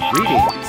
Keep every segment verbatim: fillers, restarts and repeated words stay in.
Greetings.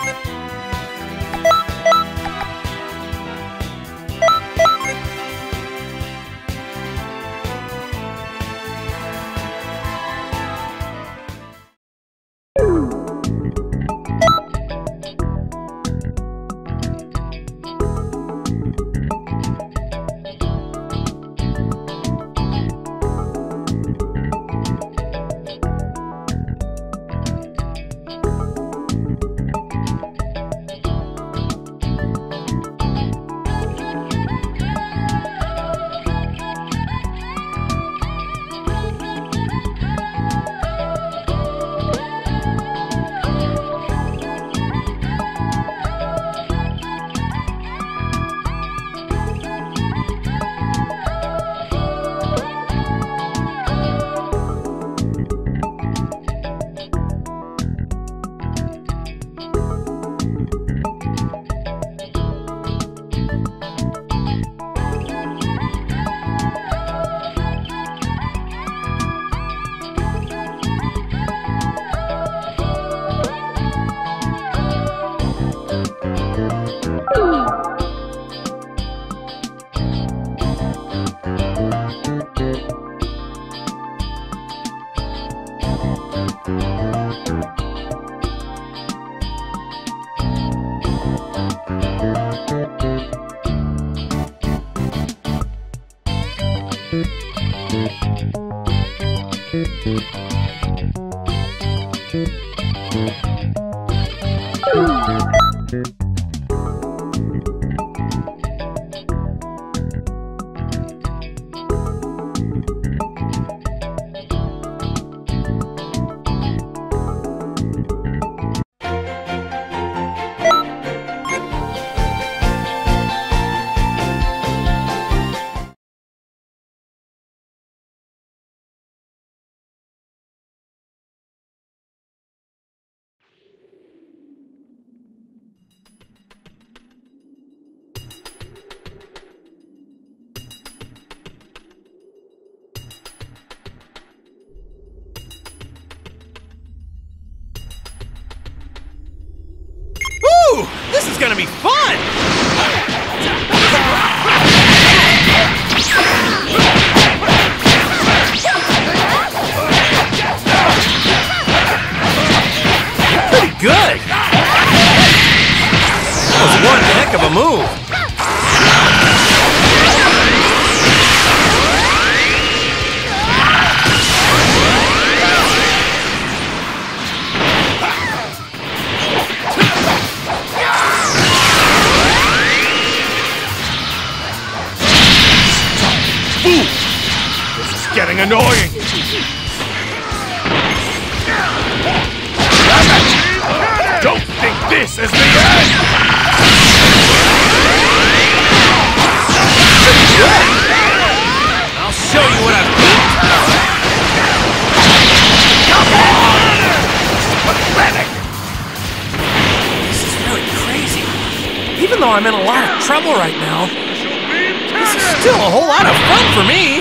This is gonna be fun! Pretty good! That was one heck of a move! Getting annoying! Don't think this is the end! I'll show you what I've got! Come on! Pathetic! This is really crazy. Even though I'm in a lot of trouble right now, this is still a whole lot of fun for me!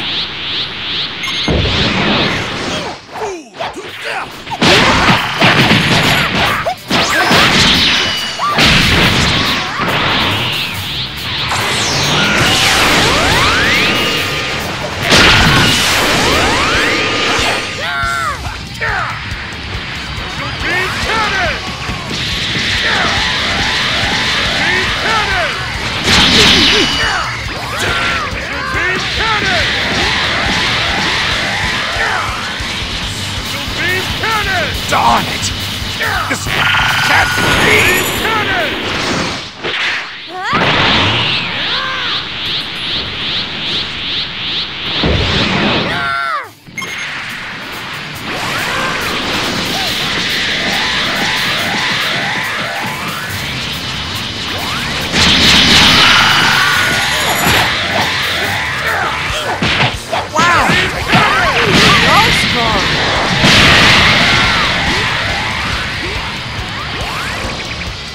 Darn it! This can't be! Wow! So strong!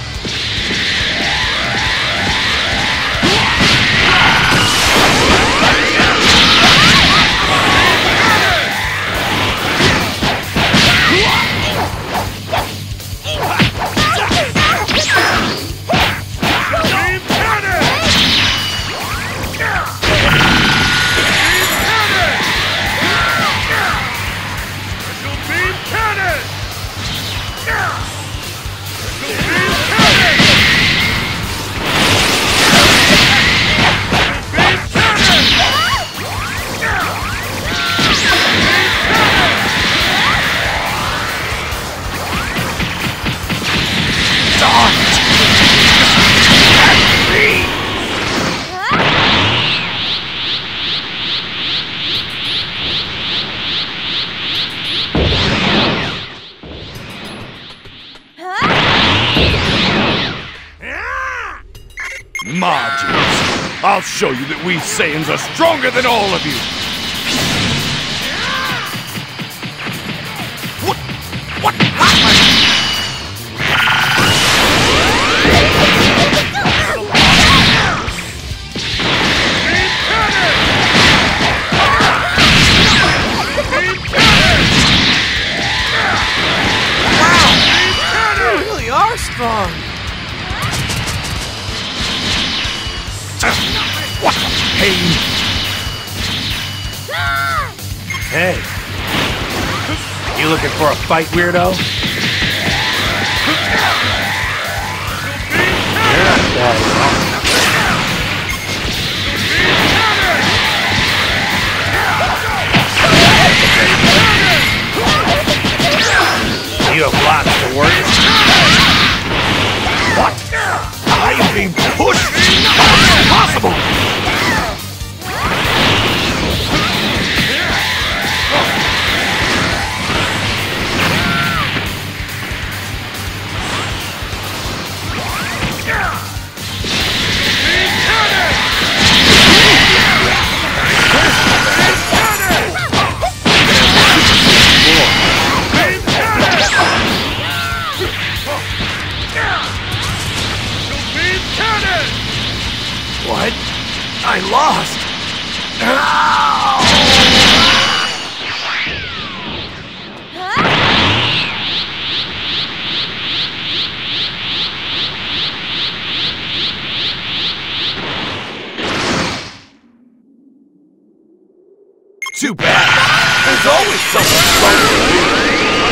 margins. I'll show you that we Saiyans are stronger than all of you. What? What happened? Wow! You really are strong. What a pain! Hey, you looking for a fight, weirdo? You're not bad at all. You have lots to worry about. What? I am being pushed? How is it possible? What? I lost! Ow! Too bad. There's always someone wrong.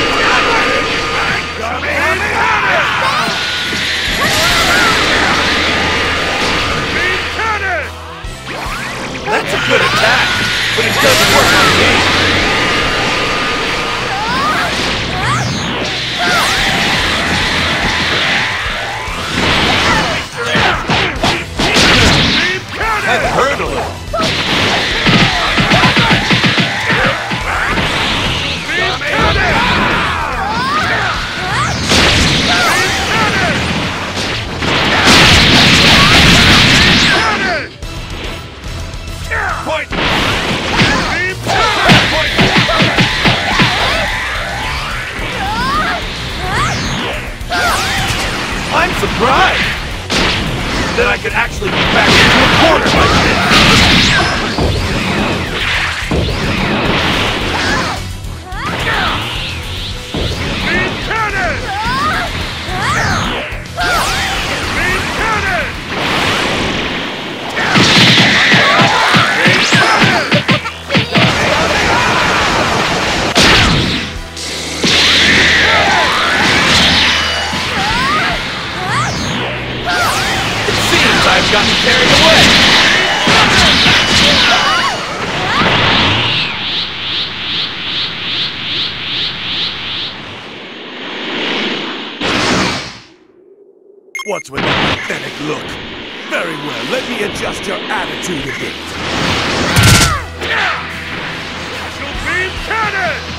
That's a good attack, but it doesn't work on me. That hurt a little. I'm surprised that I could actually get back into a corner like this. I've gotten carried away! What's with that pathetic look? Very well, let me adjust your attitude a bit. Special beam cannon!